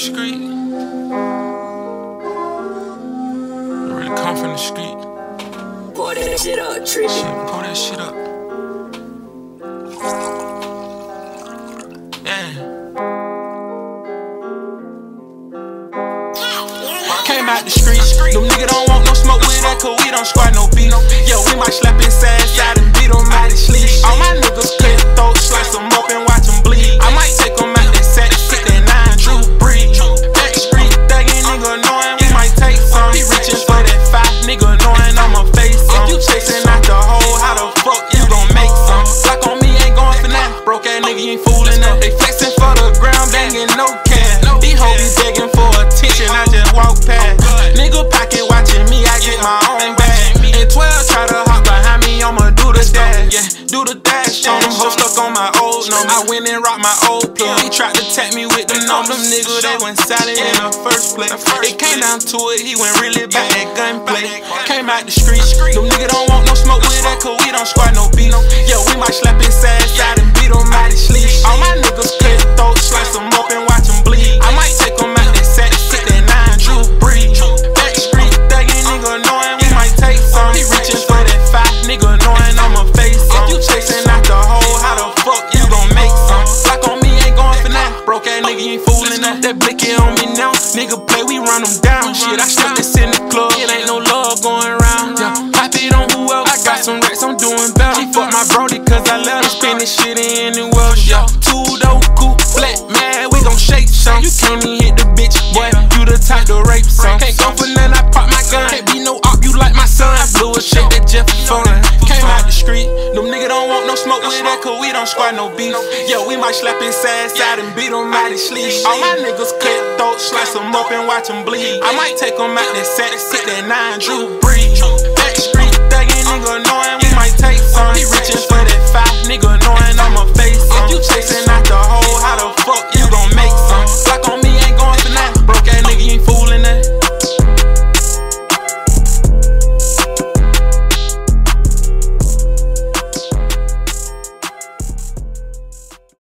street. Really come from the street. Pour that shit up, Trippy. Shit, pour that shit up. Came out the street, them niggas don't want no smoke with that, cause we don't squat no beef. Yeah, we might slap his ass out and beat him out his sleep. All my niggas clear throat, slice them up and watch them bleed. I might take them out that set, sit that 9, Drew Breed. Back street, thuggin' nigga knowing we might take some. He reaching for that 5, nigga knowing I'ma face some. If you chasing out the hole, how the fuck you gon' make some? Block on me ain't going for nothing, broke ass nigga, you ain't fooling that. They flexing for the ground, banging no cash. These hoes be begging for attention, I just walk past. Nigga pocket watching me, I get my own bag. And 12 try to hop behind me, I'ma do the dash. Yeah, do the dash on them hoes stuck on my old number. I went and rocked my old plug. He tried to tap me with the number. Them niggas, they went silent in the first place. It came down to it, he went really bad at gunplay. Came out the street, them niggas don't want no smoke with that, cause we don't squat no beef. Yeah, we might slap his ass out and beat him out his sleep. All my niggas clear throat, slice them up and watch them bleed. I might take them out that set, sit that 9, Drew Breed. Back street, thuggin' nigga knowing we might take some. He reaching for that 5, nigga knowing I'ma face some. If you chasing out the hole, how the fuck you gon' make some? Block on me ain't going for nothing, broke ass nigga, you ain't fooling that. That blicky on me now, nigga play, we run them down. Shit, I stuck this in the club, it ain't no love going around. Yeah, pop it on whoever, I got some racks, I'm doing better. She fuck my brody cause I let her spin this shit anywhere. Yeah, 2-door coupe, black man, we gon' shake some. You can't even hit the bitch, boy, you the type to rape some. Can't go for nothing, I pop my gun. Can't be no op, you like my son. I blew a shit that Jeff phone. Came out the street, them niggas don't want no smoke with that, cause we don't squat no beef. Yeah, we might slap his ass out and beat him out his sleep. All my niggas clear throat, slice them up and watch them bleed. I might take them out that set, sit that 9, Drew Breed. Back street, thuggin' nigga knowing